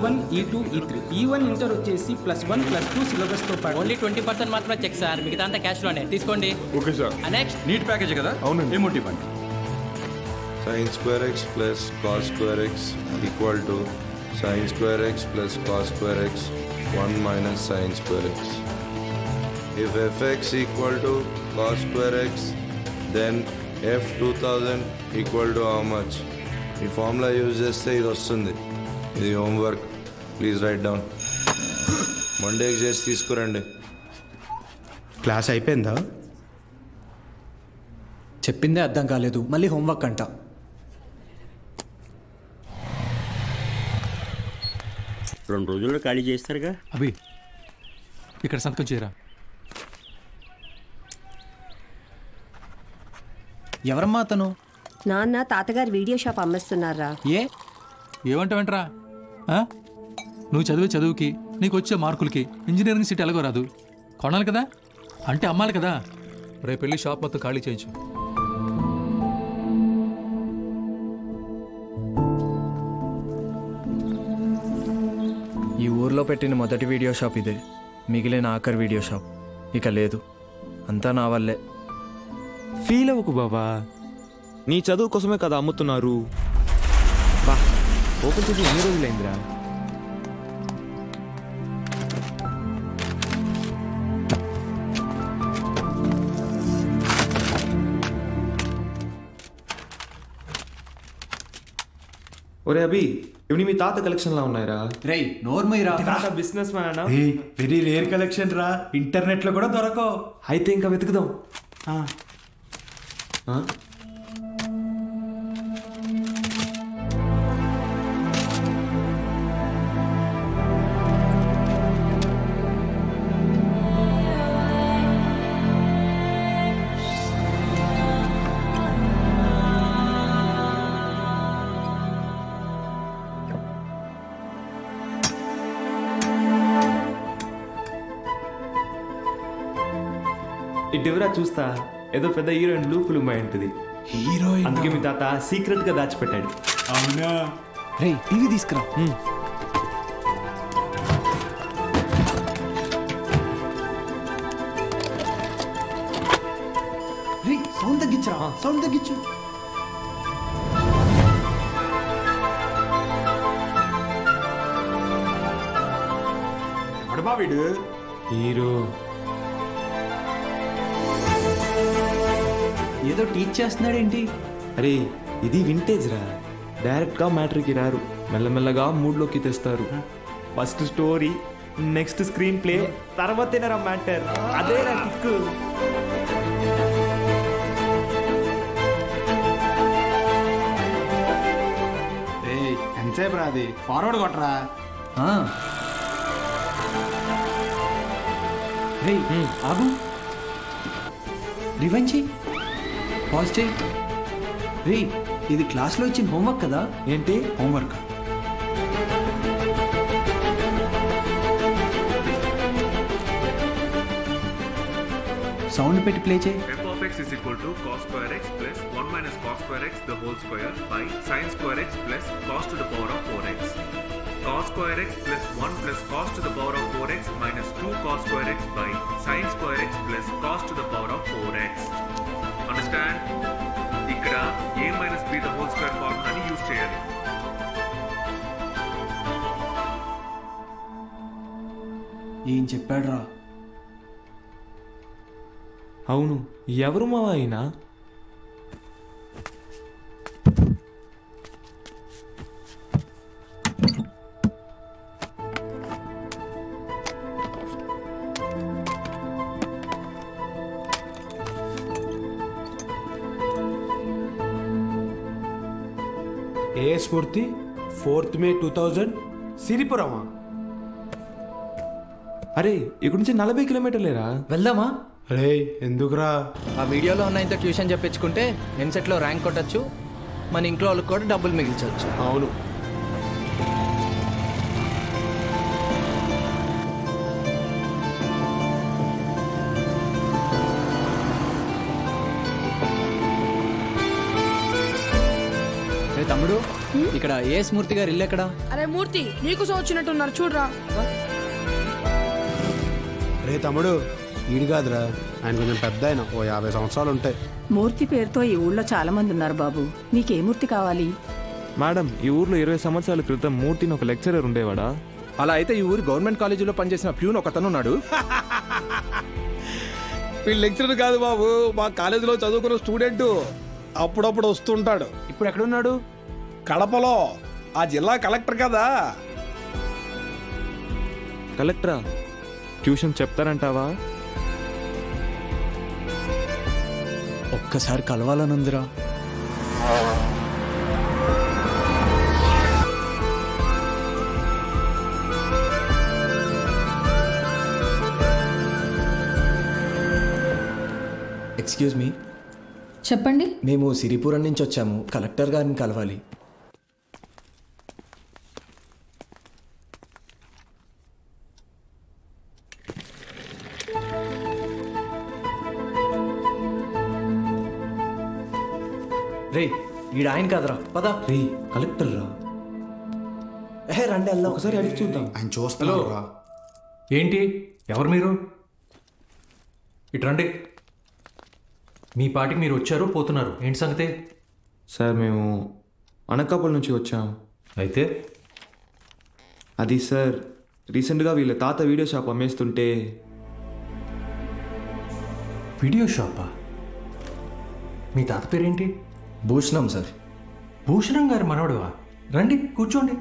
E1 E2 E3 E1 inter వచ్చేసి +1 +2 సిలబస్తో పాటు only 20% మాత్రమే చెక్ సార్, మిగతా అంతా క్యాష్లోనే తీసుకోండి. Okay sir. Next NEET package కదా? అవునండి. ఏమోటి ఇవ్వండి. sin² x plus cos² x equal to sin² x plus cos² x 1 minus sin² x. If fx equal to cos² x, then f 2000 equal to how much? ఈ formula use చేస్తే ఇది వస్తుంది. ఇది homework, please write down. మండేకి చేసి తీసుకురండి. Class అయిపోయిందా? చెప్పిందే అర్థం కాలేదు, మళ్ళీ హోంవర్క్ అంట. రెండు రోజుల్లో ఖాళీ చేస్తారుగా. అభి ఇక్కడ సంతకం చేయరా. ఎవరమ్మా అతను? నాన్న తాతగారు వీడియో షాప్ అమ్మేస్తున్నారా? ఏమంటావేంట్రా? నువ్వు చదివే చదువుకి నీకు వచ్చే మార్కులకి ఇంజనీరింగ్ సీట్ ఎలాగో రాదు. కొనాలి కదా, అంటే అమ్మాలి కదా. రేపు వెళ్ళి షాప్ మొత్తం ఖాళీ చేయించు. ఈ ఊర్లో పెట్టిన మొదటి వీడియో షాప్ ఇదే, మిగిలిన ఆఖరి వీడియో షాప్ ఇక లేదు. అంతా నా వల్లే. ఫీల్ అవ్వకు బాబా, నీ చదువు కోసమే కదా అమ్ముతున్నారు. బా ఓపెన్ చేసి ఎన్ని రోజులైందిరా? ఒరే అభి, ఇవి మీ తాత కలెక్షన్ లా ఉన్నాయిరా. రేయ్ నోర్మయ్యరా, బిజినెస్ మ్యాన్ అన్నా. వెరీ రేర్ కలెక్షన్ రా, ఇంటర్నెట్ లో కూడా దొరకవు. అయితే ఇంకా వెతుకుదాం. ఇటువరా చూస్తా, ఏదో పెద్ద హీరోయిన్ బ్లూ ఫిల్మ్ అయి ఉంటుంది. హీరోయిన్ అందుకే మీ తాత సీక్రెట్ గా దాచిపెట్టాడు. అవునా? రేయ్ టీవీ తీసుకురా. రేయ్ సౌండ్ తగ్గించరా, సౌండ్ తగ్గించు. ఎవడబా వీడు? హీరో ఏదో టీచ్ చేస్తున్నాడేంటి? అరే ఇది వింటేజ్ రా, డైరెక్ట్ గా మ్యాటర్కి రారు, మెల్లమెల్లగా మూడ్లోకి తెస్తారు. First story, next screen play, తర్వాతేనరా మ్యాటర్. అదేనా కిక్కు. ఎంతసేపు రాది, ఫార్వర్డ్ కొట్టరా. రేయ్ ఆగు, రివెంజ్ చెయ్యి, పాజ్ చెయ్యి. రేయ్ ఇది క్లాస్లో ఇచ్చిన హోంవర్క్ కదా? ఏంటి హోంవర్క్? సౌండ్ పెట్టి ప్లే చేయి. f(x) is equal to cos² x plus 1 minus cos² x the whole square by sin² x plus cos to the power of 4x. Cos² x plus 1 plus cos to the power of 4x minus 2 cos² x by sin² x plus cos to the power of 4x. Understand? ఇక్కడ a minus b the whole square ఫార్ములాని use చేయాలి. ఏం చెప్పాడు రా? అవును, ఎవరు మావా అయినా? ఏ స్ఫూర్తి 4th May 2000 సిరిపురమా? అరే ఇక్కడ నుంచి 40 కిలోమీటర్లేరా. వెళ్దామా? రే ఎందుకురా? ఆ వీడియోలో ఉన్న ఇంత ట్యూషన్ చెప్పించుకుంటే ఎంసెట్లో ర్యాంక్ కొట్టచ్చు, మన ఇంట్లో వాళ్ళకి కూడా డబ్బులు మిగిల్చవచ్చు. అవును. తమ్ముడు ఇక్కడ ఏ స్మూర్తి గారు ఇల్లు ఎక్కడ? అరే మూర్తి, నీకోసం వచ్చినట్టున్నారు చూడరా. రే తమ్ముడు, ఈడు కాదురా, ఆయన కొంచెం పెద్ద ఆయన, ఓ 50 సంవత్సరాలు ఉంటాయి. మూర్తి పేరుతో ఈ ఊళ్ళో చాలా మంది ఉన్నారు బాబు. నీకే మూర్తి కావాలి? మేడం, ఈ ఊర్లో 20 సంవత్సరాల క్రితం మూర్తిని ఒక లెక్చరర్ ఉండేవాడా? అలా అయితే ఈ ఊరు గవర్నమెంట్ కాలేజీలో పనిచేసిన ప్యూన్ ఒకతను ఉన్నాడు. వీళ్ళు లెక్చరర్ కాదు బాబు, మా కాలేజీలో చదువుకున్న స్టూడెంట్. అప్పుడప్పుడు వస్తుంటాడు. ఇప్పుడు ఎక్కడున్నాడు? కడపలో. ఆ జిల్లా కలెక్టర్ కదా. కలెక్టరా? ట్యూషన్ చెప్తారంటావా? ఒక్కసారి కలవాలనుందిరా. Excuse me. చెప్పండి. మేము సిరిపురం నుంచి వచ్చాము. కలెక్టర్ గారిని కలవాలి. రే, వీడు ఆయన కాదురా, పదా. రే, కలెక్టర్ రా. రండి వెళ్దాం. ఒకసారి అడిగి చూద్దాం. ఆయన చూస్తున్నాడు రా. ఏంటి, ఎవరు మీరు? ఇటు రండి. మీ పాటికి మీరు వచ్చారు, పోతున్నారు. ఏంటి సంగతి? సార్, మేము అనకాపల్లి నుంచి వచ్చాము. అయితే అది సార్, రీసెంట్గా వీళ్ళ తాత వీడియో షాప్ అమ్మేస్తుంటే. వీడియో షాపా? మీ తాత పేరేంటి? భూషణం సార్. భూషణం గారి మనవడువా? రండి, కూర్చోండి.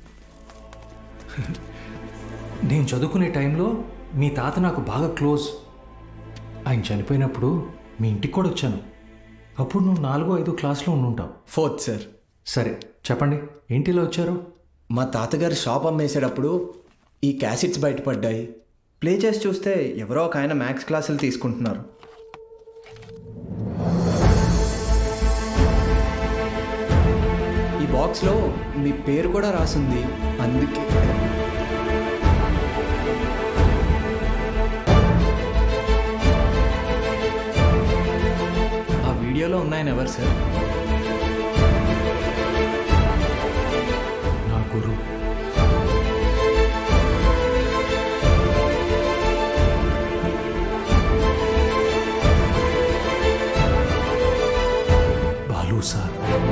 నేను చదువుకునే టైంలో మీ తాత నాకు బాగా క్లోజ్. ఆయన చనిపోయినప్పుడు మీ ఇంటికి కూడా వచ్చాను. అప్పుడు నువ్వు 4వ 5వ క్లాస్లో ఉండుంటావు. 4th sir. సరే చెప్పండి, ఏంటి ఇలా వచ్చారు? మా తాతగారు షాప్ అమ్మేసేటప్పుడు ఈ క్యాసెట్స్ బయటపడ్డాయి. ప్లే చేసి చూస్తే ఎవరో ఒక ఆయన మ్యాథ్స్ క్లాసులు తీసుకుంటున్నారు. ఈ బాక్స్లో మీ పేరు కూడా రాసింది. అందుకే ఆ వీడియోలో ఉన్నాయని ఎవరు సార్? నా గురువు. బాలు సార్.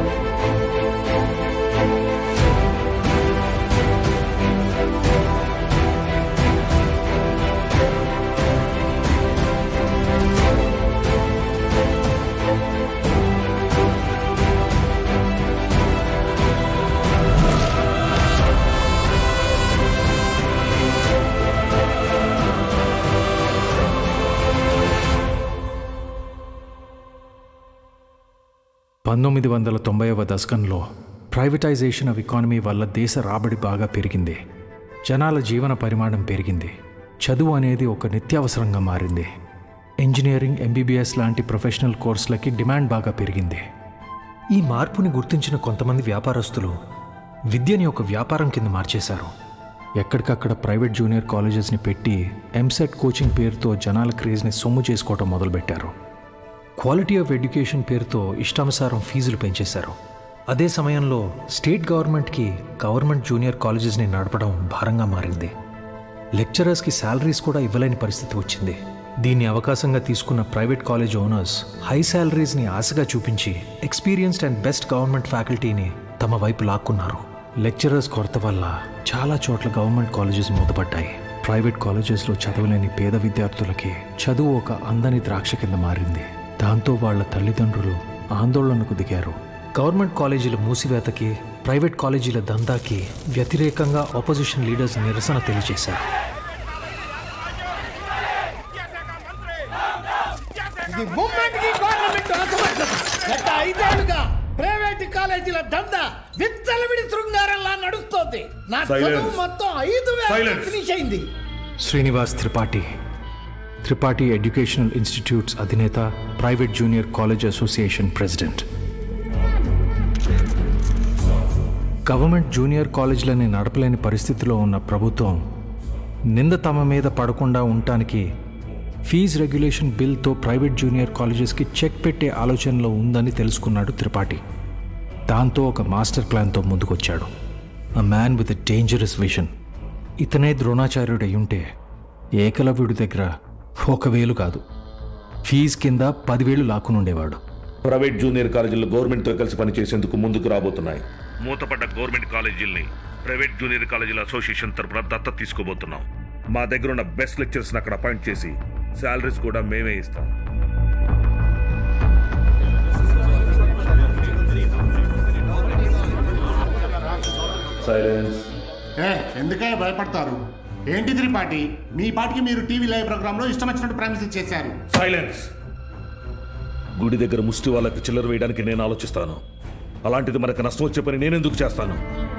దశకంలో ప్రైవేటైజేషన్ ఆఫ్ ఎకానమీ వల్ల దేశ రాబడి బాగా పెరిగింది. జనాల జీవన పరిమాణం పెరిగింది. చదువు అనేది ఒక నిత్యావసరంగా మారింది. ఇంజనీరింగ్, ఎంబీబీఎస్ లాంటి ప్రొఫెషనల్ కోర్సులకి డిమాండ్ బాగా పెరిగింది. ఈ మార్పుని గుర్తించిన కొంతమంది వ్యాపారస్తులు విద్యని ఒక వ్యాపారం కింద మార్చేశారు. ఎక్కడికక్కడ ప్రైవేట్ జూనియర్ కాలేజెస్ని పెట్టి ఎంసెట్ కోచింగ్ పేరుతో జనాల క్రేజ్ని సొమ్ము చేసుకోవటం మొదలుపెట్టారు. క్వాలిటీ ఆఫ్ ఎడ్యుకేషన్ పేరుతో ఇష్టానుసారం ఫీజులు పెంచేశారు. అదే సమయంలో స్టేట్ గవర్నమెంట్కి గవర్నమెంట్ జూనియర్ కాలేజెస్ని నడపడం భారంగా మారింది. లెక్చరర్స్కి శాలరీస్ కూడా ఇవ్వలేని పరిస్థితి వచ్చింది. దీన్ని అవకాశంగా తీసుకున్న ప్రైవేట్ కాలేజ్ ఓనర్స్ హై శాలరీస్ని ఆశగా చూపించి ఎక్స్పీరియన్స్డ్ అండ్ బెస్ట్ గవర్నమెంట్ ఫ్యాకల్టీని తమ వైపు లాక్కున్నారు. లెక్చరర్స్ కొరత వల్ల చాలా చోట్ల గవర్నమెంట్ కాలేజెస్ మూతపడ్డాయి. ప్రైవేట్ కాలేజెస్లో చదవలేని పేద విద్యార్థులకి చదువు ఒక అందని ద్రాక్ష కింద మారింది. దాంతో వాళ్ల తల్లిదండ్రులు ఆందోళనకు దిగారు. గవర్నమెంట్ కాలేజీల మూసివేతకి, ప్రైవేట్ కాలేజీల దందాకి వ్యతిరేకంగా ఆపోజిషన్ లీడర్స్ నిరసన తెలియజేశారు. ప్రైవేట్ కాలేజీల దందా విచ్చలవిడి శృంగారంలా నడుస్తోంది. నా చదువు మొత్తం 5,000 ఫినిష్ అయింది. శ్రీనివాస్ త్రిపాఠి, త్రిపాఠి ఎడ్యుకేషనల్ ఇన్స్టిట్యూట్స్ అధినేత, private junior college association president. Government junior కాలేజీలని నడపలేని పరిస్థితిలో ఉన్న ప్రభుత్వం నింద తమ మీద పడకుండా ఉండటానికి ఫీజు రెగ్యులేషన్ బిల్తో ప్రైవేట్ జూనియర్ కాలేజెస్కి చెక్ పెట్టే ఆలోచనలో ఉందని తెలుసుకున్నాడు త్రిపాఠి. దాంతో ఒక మాస్టర్ ప్లాన్తో ముందుకొచ్చాడు. A man with a dangerous vision. ఇతనే ద్రోణాచార్యుడు అయ్యుంటే ఏకలవ్యుడి దగ్గర 1,000 కాదు, ఫీజు కింద 10,000 లాక్కునుండేవాడు. ప్రైవేట్ జూనియర్ కాలేజీలు గవర్నమెంట్తో కలిసి పనిచేసేందుకు ముందుకు రాబోతున్నాయి. మూతపడ్డ గవర్నమెంట్ కాలేజీల్ని ప్రైవేట్ జూనియర్ కాలేజీల అసోసియేషన్ తరపున దత్తత తీసుకోబోతున్నాం. మా దగ్గర ఉన్న బెస్ట్ లెక్చరర్స్ని అక్కడ అపాయింట్ చేసి శాలరీస్ కూడా మేమే ఇస్తాం. సైలెన్స్. ఎందుకే భయపడతారు? ఏంటి త్రిపాఠి, మీ పాటికి మీరు టీవీ లైవ్ ప్రోగ్రాంలో ఇష్టం వచ్చినట్టు ప్రామిసెస్ చేశారు. సైలెన్స్. గుడి దగ్గర ముష్టి వాళ్ళకి చిల్లర వేయడానికి నేను ఆలోచిస్తాను. అలాంటిది మనకు నష్టం వచ్చే పని నేనెందుకు చేస్తాను?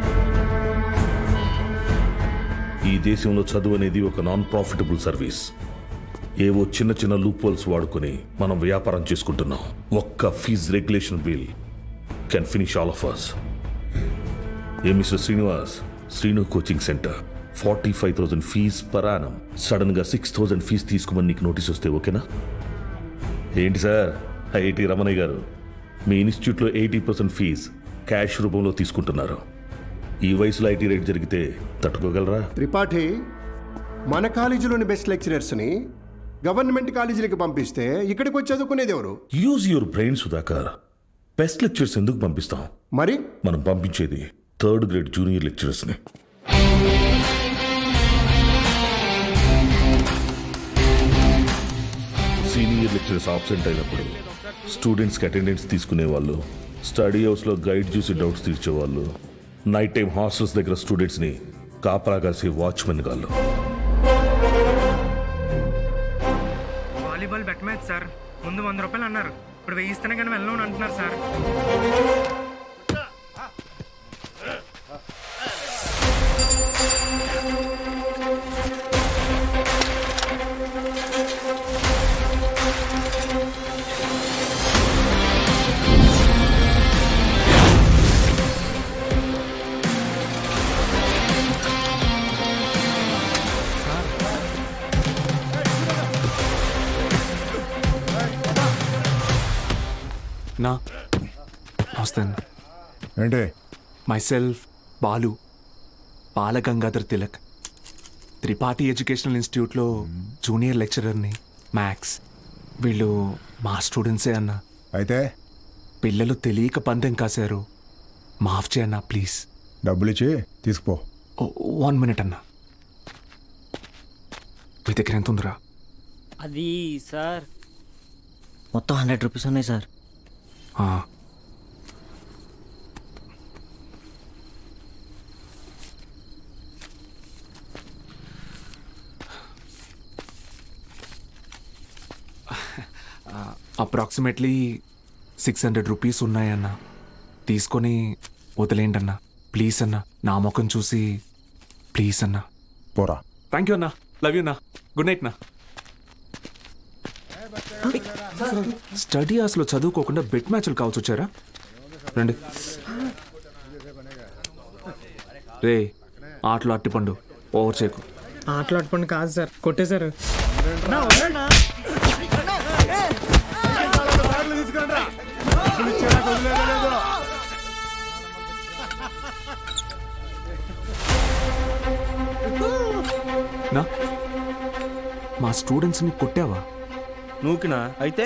ఈ దేశంలో చదువు అనేది ఒక నాన్ ప్రాఫిటబుల్ సర్వీస్. ఏవో చిన్న చిన్న లూప్ హోల్స్ వాడుకొని మనం వ్యాపారం చేసుకుంటున్నాం. ఒక్క fee regulation bill can finish all of us. ఏ mister Srinivas, Srinu coaching centre 45,000 fee per annum. Sudden గా 6,000 ఫీజ్ తీసుకోమని నీకు నోటీస్ వస్తే ఓకేనా? ఏంటి సార్, ఐఐటి రమణయ్య గారు, మీ ఇన్స్టిట్యూట్లో 80% ఫీజ్ క్యాష్ రూపంలో తీసుకుంటున్నారు. ఈ వయసులో ఐటీ రేట్ జరిగితే తట్టుకోగలరా? త్రిపాఠి, మన కాలేజీలోని బెస్ట్ లెక్చరర్స్ని గవర్నమెంట్ కాలేజీలకు పంపిస్తే ఇక్కడికి వచ్చి చదువుకునేది ఎవరు? Use your brain Sudhakar. Best lecturers ఎందుకు పంపిస్తాం? మరి మనం పంపించేది 3rd గ్రేడ్ జూనియర్ లెక్చరర్స్ని. సీనియర్ లెక్చరర్స్ ఆబ్సెంట్ అయినప్పుడు స్టూడెంట్స్కి అటెండెన్స్ తీసుకునేవాళ్ళు, స్టడీ హౌస్లో గైడ్ చూసి డౌట్స్ తీర్చేవాళ్ళు, నైట్ టైం హాస్టల్స్ దగ్గర స్టూడెంట్స్ని కాపలా కాసే వాచ్మెన్ గాళ్ళు. Volleyball bet match sir. ముందు 100 రూపాయలు అన్నారు, ఇప్పుడు 1000 ఇస్తేనే కానీ వెళ్ళను అంటున్నారు సార్. నమస్తే. ఏంటి? మైసెల్ఫ్ బాలు, బాలగంగాధర్ తిలక్, త్రిపాఠి ఎడ్యుకేషనల్ ఇన్స్టిట్యూట్లో జూనియర్ లెక్చరర్ని, మ్యాథ్స్. వీళ్ళు మా స్టూడెంట్సే అన్న. అయితే పిల్లలు తెలియక పందెం కాశారు, మాఫ్ చేయన్నా ప్లీజ్. డబ్బులు ఇచ్చి తీసుకో. 1 మినిట్ అన్నా. మీ దగ్గర ఎంత ఉందిరా? అది సార్ మొత్తం 100 రూపీస్ ఉన్నాయి సార్. అప్రాక్సిమేట్లీ 600 రూపీస్ ఉన్నాయన్న. తీసుకొని వదిలేండి అన్న ప్లీజ్ అన్న. నా ముఖం చూసి ప్లీజ్ అన్న. పోరా. థ్యాంక్ యూ అన్న. లవ్ యూ అన్న. గుడ్ నైట్ నా. స్టడీ అవర్స్లో చదువుకోకుండా బెట్ మ్యాచ్లు కావాల్సి వచ్చారా? రండి. రే, ఆటలు అట్టిపండు, ఓవర్ చేయకు. ఆటలు అట్టిపండు కాదు సార్, కొట్టేశారు. నా మా స్టూడెంట్స్ని కొట్టావా? నూకినా అయితే?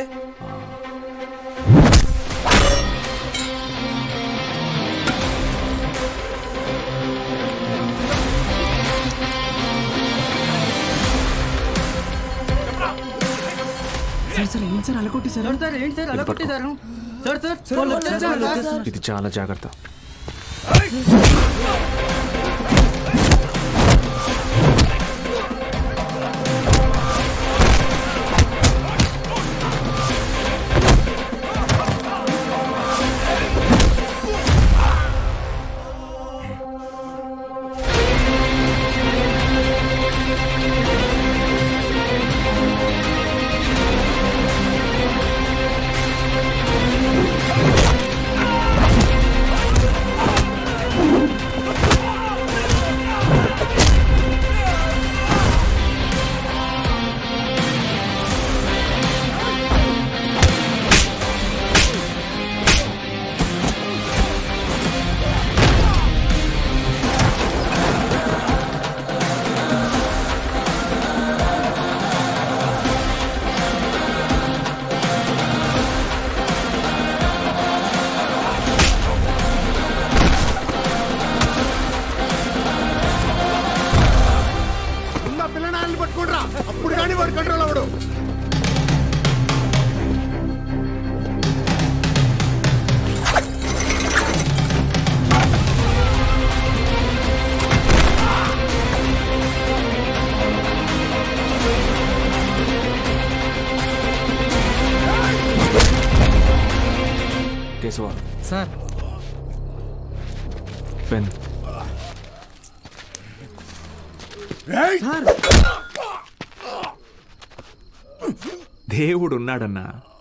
ఇది చాలా జాగ్రత్త. కానీ వాడు కంట్రోల్ అవ్వడు. కేశవ సార్ పెన్ దేవుడు ఉన్నాడన్నా.